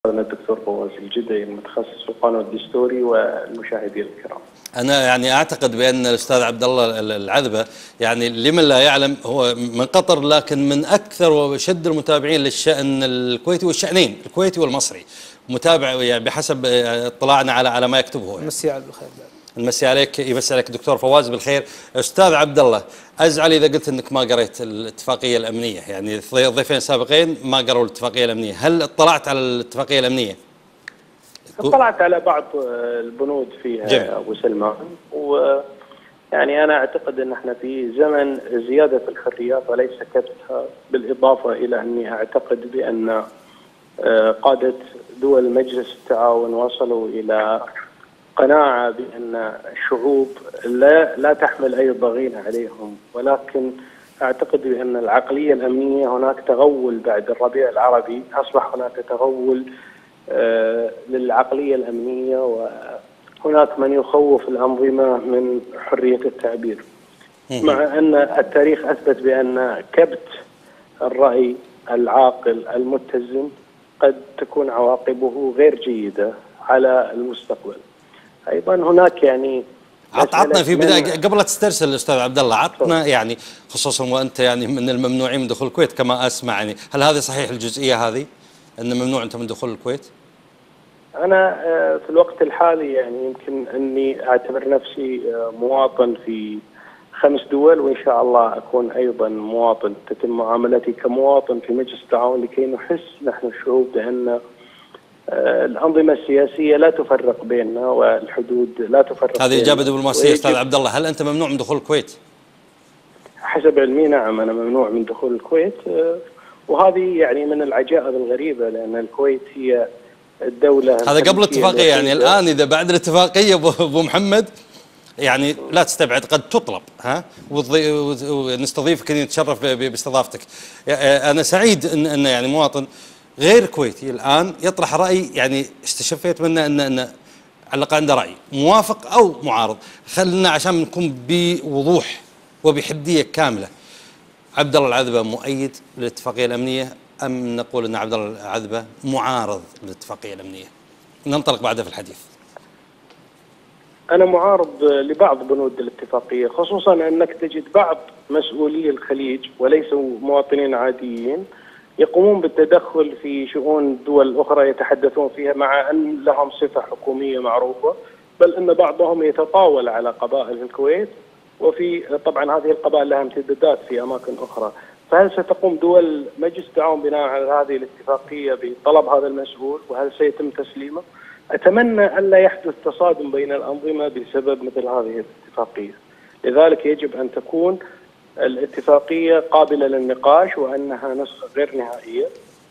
أنا الدكتور فواز الجدي المتخصص في القانون الدستوري والمشاهدين الكرام. أنا يعني أعتقد بأن الأستاذ عبد الله العذبة يعني لمن لا يعلم هو من قطر، لكن من أكثر وشد المتابعين للشأن الكويتي والشأنين الكويتي والمصري، متابع يعني بحسب اطلاعنا على ما يكتبه هو. مسي على الخير. نمسي عليك، يمسي عليك دكتور فواز بالخير. أستاذ عبد الله، أزعل إذا قلت أنك ما قريت الاتفاقية الأمنية، يعني الضيفين السابقين ما قروا الاتفاقية الأمنية، هل اطلعت على الاتفاقية الأمنية؟ اطلعت على بعض البنود فيها جميل. أبو سلمان، ويعني أنا أعتقد أن احنا في زمن زيادة الحريات وليس كبتها، بالإضافة إلى أني أعتقد بأن قادة دول مجلس التعاون وصلوا إلى قناعة بأن الشعوب لا تحمل أي ضغينة عليهم، ولكن أعتقد بأن العقلية الأمنية هناك تغول بعد الربيع العربي، أصبح هناك تغول للعقلية الأمنية، وهناك من يخوف الأنظمة من حرية التعبير، مع أن التاريخ أثبت بأن كبت الرأي العاقل المتزن قد تكون عواقبه غير جيدة على المستقبل. أيضا هناك يعني عطنا في بداية قبل لا تسترسل أستاذ عبد الله، عطنا يعني خصوصا وأنت يعني من الممنوعين من دخول الكويت كما أسمع، يعني هل هذه صحيح الجزئية هذه أن ممنوع أنت من دخول الكويت؟ أنا في الوقت الحالي يعني يمكن أني أعتبر نفسي مواطن في 5 دول، وإن شاء الله أكون أيضا مواطن، تتم معاملتي كمواطن في مجلس التعاون لكي نحس نحن الشعوب بأن الأنظمة السياسية لا تفرق بيننا والحدود لا تفرق. هذه إجابة دبلوماسية أستاذ عبد الله. هل أنت ممنوع من دخول الكويت؟ حسب علمي نعم، أنا ممنوع من دخول الكويت، وهذه يعني من العجائب الغريبة، لأن الكويت هي الدولة هذا قبل الاتفاقية، يعني الآن إذا بعد الاتفاقية أبو محمد يعني لا تستبعد قد تطلب ونستضيفك، نتشرف باستضافتك. أنا سعيد أن يعني مواطن غير كويتي الآن يطرح رأي، يعني استشفيت منه أن على الأقل عنده رأي موافق أو معارض. خلنا عشان نكون بوضوح وبحدية كاملة، عبد الله العذبة مؤيد للاتفاقية الأمنية أم نقول أن عبد الله العذبة معارض للاتفاقية الأمنية؟ ننطلق بعدها في الحديث. أنا معارض لبعض بنود الاتفاقية، خصوصا أنك تجد بعض مسؤولي الخليج وليسوا مواطنين عاديين يقومون بالتدخل في شؤون دول أخرى يتحدثون فيها، مع أن لهم صفة حكومية معروفة، بل أن بعضهم يتطاول على قبائل الكويت، وفي طبعا هذه القبائل لها امتدادات في أماكن أخرى. فهل ستقوم دول مجلس التعاون بناء على هذه الاتفاقية بطلب هذا المسؤول، وهل سيتم تسليمه؟ أتمنى ألا يحدث تصادم بين الأنظمة بسبب مثل هذه الاتفاقية، لذلك يجب أن تكون الاتفاقية قابلة للنقاش وأنها نسخة غير نهائية.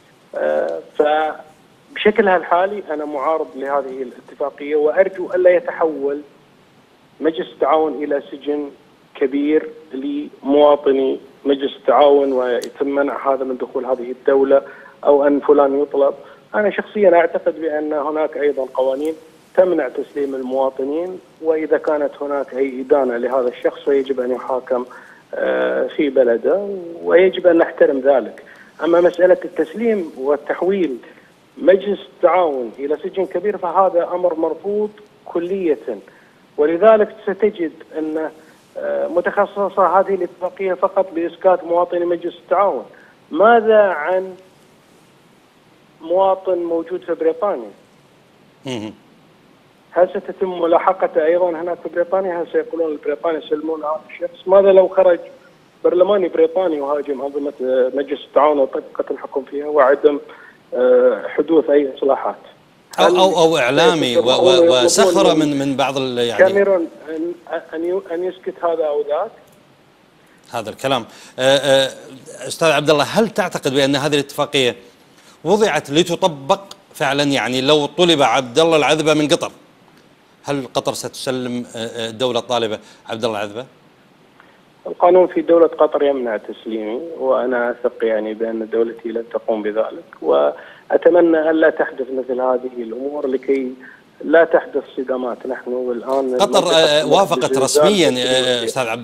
فبشكلها الحالي أنا معارض لهذه الاتفاقية، وأرجو ألا يتحول مجلس التعاون إلى سجن كبير لمواطني مجلس التعاون ويتم منع هذا من دخول هذه الدولة، أو أن فلان يطلب. أنا شخصيا أعتقد بأن هناك أيضا قوانين تمنع تسليم المواطنين، وإذا كانت هناك أي إدانة لهذا الشخص فيجب أن يحاكم في بلده، ويجب أن نحترم ذلك. أما مسألة التسليم والتحويل مجلس التعاون إلى سجن كبير فهذا أمر مرفوض كلية، ولذلك ستجد أن متخصصة هذه الاتفاقية فقط بإسكات مواطني مجلس التعاون. ماذا عن مواطن موجود في بريطانيا؟ هل ستتم ملاحقته أيضا هناك في بريطانيا؟ هل سيقولون البريطاني يسلمون هذا الشخص؟ ماذا لو خرج برلماني بريطاني وهاجم أنظمة مجلس التعاون وطبقة الحكم فيها وعدم حدوث أي إصلاحات؟ أو إعلامي وسخرة من بعض يعني كاميرون أن يسكت هذا أو ذاك؟ هذا الكلام. أستاذ عبد الله، هل تعتقد بأن هذه الاتفاقية وضعت لتطبق فعلا؟ يعني لو طلب عبد الله العذبة من قطر، هل قطر ستسلم الدولة الطالبة عبد الله العذبة؟ القانون في دولة قطر يمنع تسليمي، وأنا أثق يعني بأن دولتي لن تقوم بذلك، وأتمنى ألا تحدث مثل هذه الأمور لكي لا تحدث صدامات. نحن الآن قطر وافقت رسميا أستاذ عبد الله،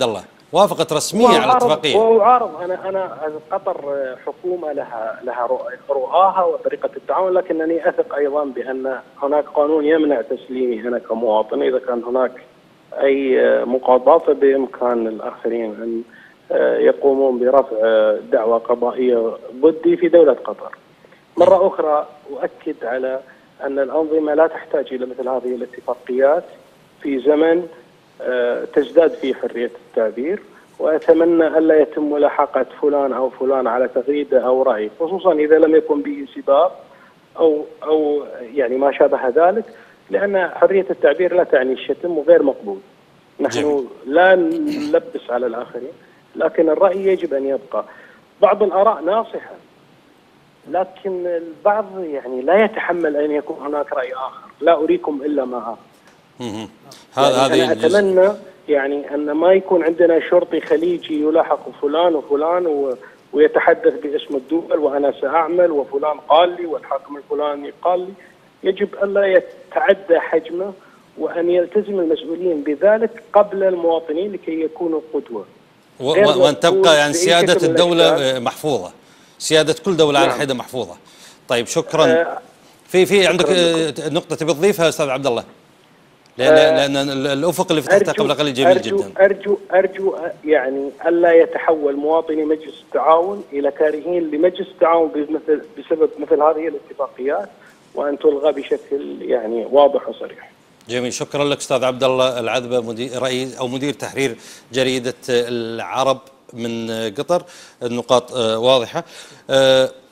وافقت رسميا على الاتفاقيه. وأعارض أنا قطر حكومة لها رؤاها وطريقة التعامل، لكنني أثق أيضا بأن هناك قانون يمنع تسليمي أنا كمواطن. إذا كان هناك أي مقاضاة بإمكان الآخرين أن يقومون برفع دعوى قضائية ضدي في دولة قطر. مرة أخرى أؤكد على أن الأنظمة لا تحتاج إلى مثل هذه الاتفاقيات في زمن تزداد فيه حرية التعبير، وأتمنى ألا يتم ملاحقة فلان أو فلان على تغريدة أو رأي، خصوصا إذا لم يكن به سباق أو يعني ما شابه ذلك، لأن حرية التعبير لا تعني الشتم وغير مقبول. نحن جميل. لا نلبس على الآخرين، لكن الرأي يجب أن يبقى. بعض الآراء ناصحة، لكن البعض يعني لا يتحمل أن يكون هناك رأي آخر. لا أريكم إلا ما آخر. يعني أنا أتمنى يعني أن ما يكون عندنا شرطي خليجي يلاحق فلان وفلان ويتحدث باسم الدول وأنا سأعمل وفلان قال لي والحاكم الفلاني قال لي. يجب ألا يتعدى حجمه وأن يلتزم المسؤولين بذلك قبل المواطنين لكي يكونوا قدوة، وأن تبقى يعني سيادة الدولة محفوظة، سيادة كل دولة على حدة محفوظة. طيب شكرا. في عندك نقطة تبي تضيفها أستاذ عبد الله؟ لأن الأفق اللي فتحته قبل قليل جميل جدا. أرجو يعني ألا يتحول مواطني مجلس التعاون إلى كارهين لمجلس التعاون بسبب مثل هذه الاتفاقيات، وأن تلغى بشكل يعني واضح وصريح. جميل، شكرا لك أستاذ عبد الله العذبة، مدير تحرير جريدة العرب من قطر. النقاط واضحة.